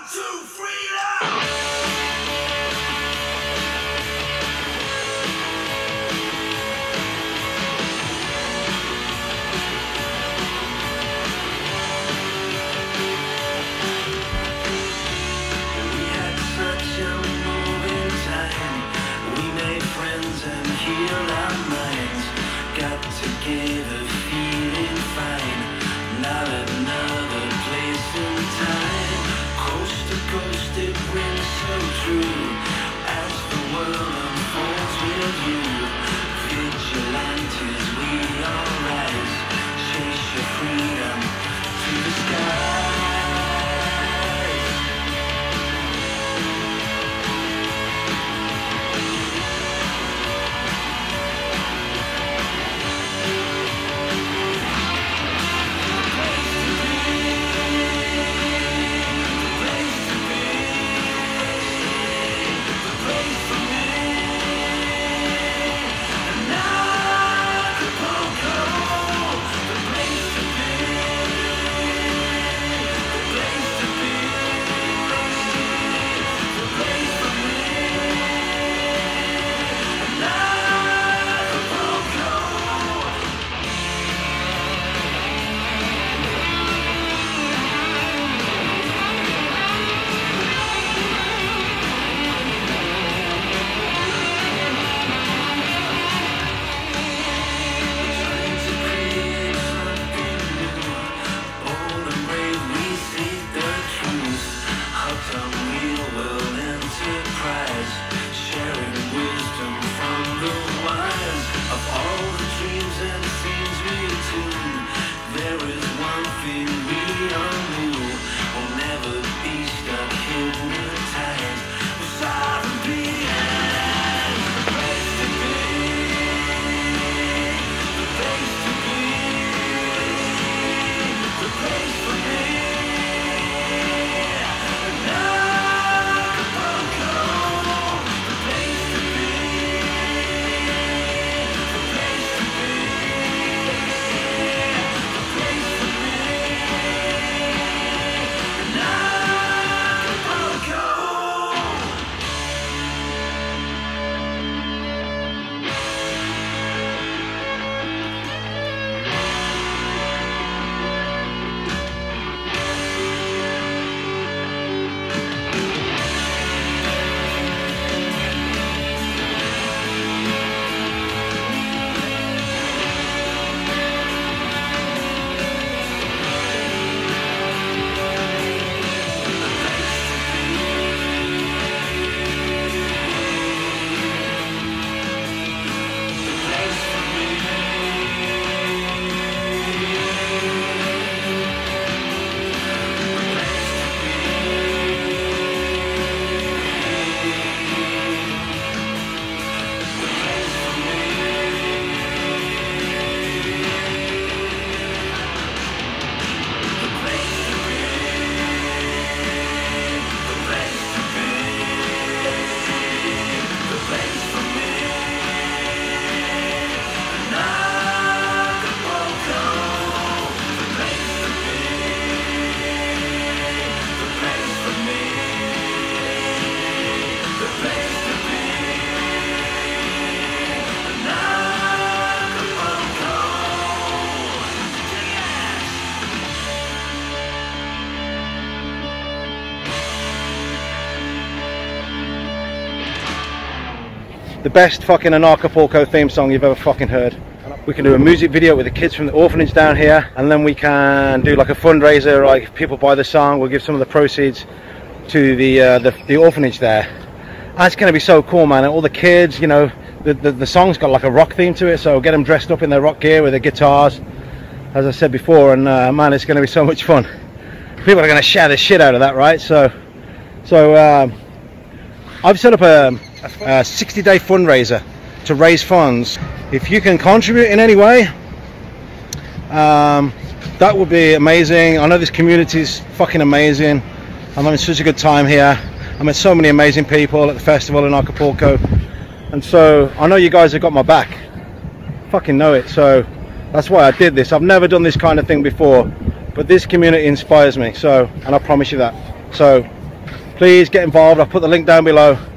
the best fucking Anarchapulco theme song you've ever fucking heard. We can do a music video with the kids from the orphanage down here, and then we can do like a fundraiser, like if people buy the song, we'll give some of the proceeds to the orphanage there. And it's going to be so cool, man. And all the kids, you know, the song's got like a rock theme to it, so get them dressed up in their rock gear with their guitars, as I said before, and man, it's going to be so much fun. People are going to shout the shit out of that, right? So I've set up a 60-day fundraiser to raise funds. If you can contribute in any way, that would be amazing. I know this community is fucking amazing. I'm having such a good time here. I met so many amazing people at the festival in Acapulco, and so I know you guys have got my back. Fucking know it. So that's why I did this. I've never done this kind of thing before, but this community inspires me. So, and I promise you that. So please get involved. I'll put the link down below.